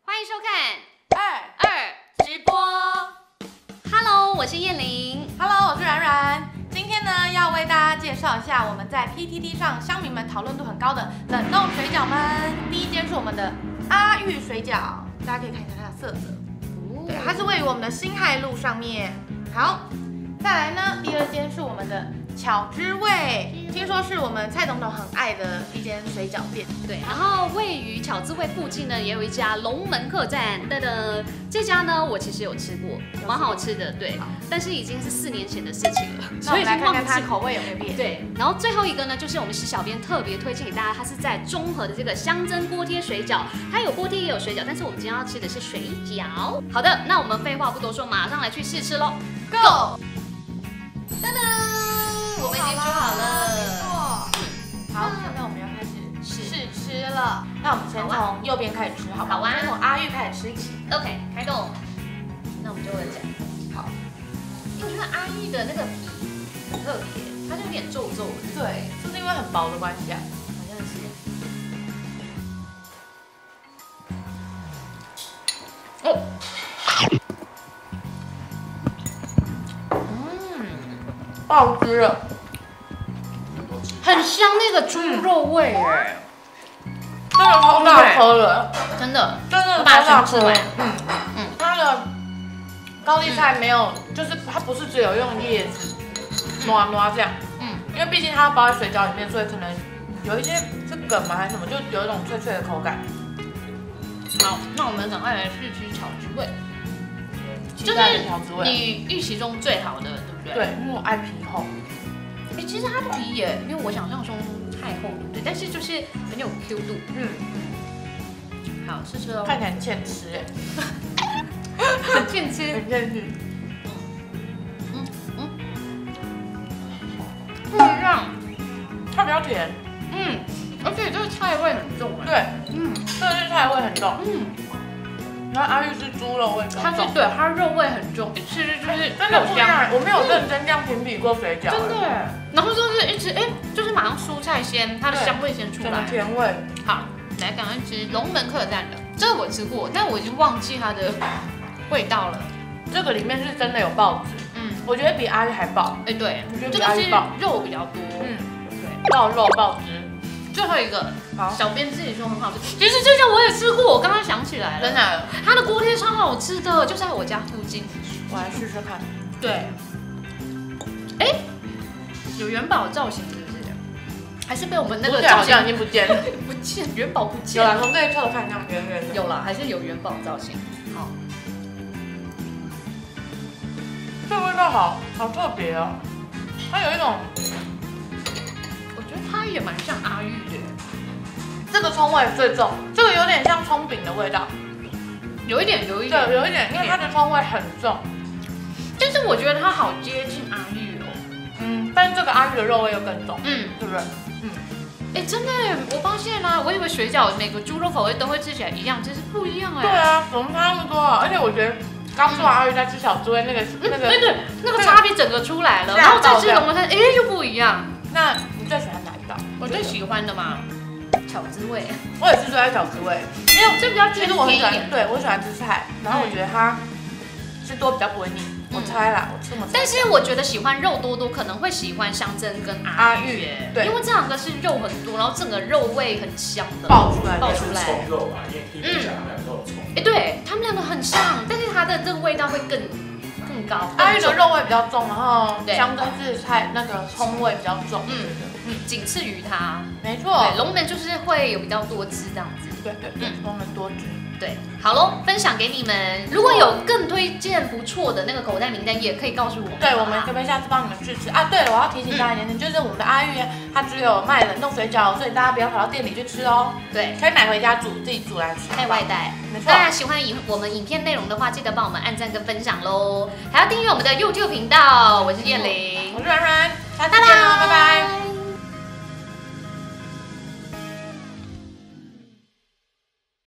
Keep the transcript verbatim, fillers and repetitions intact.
欢迎收看二二直播。Hello， 我是燕玲。 Hello， 我是软软。今天呢，要为大家介绍一下我们在 P T T 上乡民们讨论度很高的冷冻水饺们。第一间是我们的阿玉水饺，大家可以看一下它的色泽。对，它是位于我们的辛亥路上面。好，再来呢，第二间是我们的巧之味，听说是我们蔡总统很爱的一间水饺店。 对，然后位于巧之味附近呢，也有一家龙门客栈。噔噔，这家呢，我其实有吃过，蛮好吃的。对，但是已经是四年前的事情了， 那我们来看看它口味有没有变。 对，然后最后一个呢，就是我们石小编特别推荐给大家，它是在中和的这个香蒸锅贴水饺，它有锅贴也有水饺，但是我们今天要吃的是水饺。好的，那我们废话不多说，马上来去试吃喽 ，Go！ 噔噔，我们已经煮好了。 没错。好，现在我们要开始试吃了。那我们先从右边开始吃，好不好？ 好啊。 先从阿玉开始吃起。 OK， 开动。那我们就会讲。 好。 因为我觉得阿玉的那个皮很特别，它就有点皱皱的。 对，就是因为很薄的关系啊。 好像是。哦。 爆汁了， 很香那个猪肉味哎， 真的超大颗的， 真的真的超大颗。嗯嗯，它的高丽菜没有，就是它不是只有用叶子挪挪这样，嗯，因为毕竟它包在水饺里面，所以可能有一些是梗嘛还是什么，就有一种脆脆的口感。 好，那我们赶快来试吃巧之味， 就是你预期中最好的，对不对？ 对，因为我爱皮厚。 哎，其实它的皮也，因为我想象中太厚，对不对？但是就是很有 Q 度。嗯嗯。好，试吃哦。 看起来很欠吃哎。 很欠吃。 很欠吃。 嗯嗯。不一样， 它比较甜。 嗯，而且这个菜味很重哎。 对，嗯，这个是菜味很重。嗯。然后阿玉是猪肉味， 它是对它肉味很重，一吃就是真的不一样。我没有认真这样评比过水饺， 真的。然后就是一吃，哎，就是马上蔬菜先，它的香味先出来， 甜味。 好，来赶快吃龙门客栈的，这个我吃过，但我已经忘记它的味道了。 这个里面是真的有爆汁，嗯，我觉得比阿玉还爆。 哎，对， 我觉得这个是肉比较多，嗯，对， 爆肉爆汁。 最后一个，好，小编自己说很好吃。其实这家我也吃过，我刚刚想起来了， 真的， 它的锅贴超好吃的，就在我家附近。 我来试试看。 对，哎，有元宝造型是不是？还是被我们那个造型已经不见了？ 不见，元宝不见。 有啦，从这一侧看这样圆圆的。 有啦，还是有元宝造型。好， 这味道好好特别哦，它有一种。 它也蛮像阿玉的， 这个葱味最重，这个有点像葱饼的味道， 有一点，有一点， 对，有一点，因为它的葱味很重， 但是我觉得它好接近阿玉哦， 嗯，但是这个阿玉的肉味又更重，嗯，对不对？嗯， 哎，真的，我发现啦，我以为水饺每个猪肉口味都会吃起来一样，其实不一样哎， 对啊，怎么差那么多啊？而且我觉得刚吃完阿玉再吃小猪味那个那个那个那个差别整个出来了，然后再吃龙门餐，哎，又不一样。 那你最喜欢哪一道？ 我最喜欢的嘛，巧之味。 我也是最爱巧之味，因为这比较其实我很喜欢，对我喜欢吃菜，然后我觉得它吃多比较不会腻。我猜啦，我这么猜。 但是我觉得喜欢肉多多可能会喜欢香蒸跟阿玉，对，因为这两个是肉很多，然后整个肉味很香的爆出来， 爆出来。 葱肉嘛，你也可以讲他们两个都有葱。 哎，对他们两个很像，但是它的这个味道会更。更高， 阿玉的肉味比较重，然后香蒸是菜那个葱味比较重，嗯嗯，仅次于它， 没错， 对，龙门就是会有比较多汁这样子， 对对对，龙门多汁， 对，好喽，分享给你们，如果有更推荐不错的那个口袋名单，也可以告诉我们， 对，我们可不可以下次帮你们试吃啊？对了，我要提醒大家一点点，就是我们的阿玉它只有卖冷冻水饺，所以大家不要跑到店里去吃哦，对，可以买回家煮，自己煮来吃， 可以外带， 没错。 大家喜欢影我们影片内容的话，记得帮我们按赞跟分享喽，还要订阅我们的 YouTube 频道，我是燕玲， 我是软软，下次见喽，拜拜。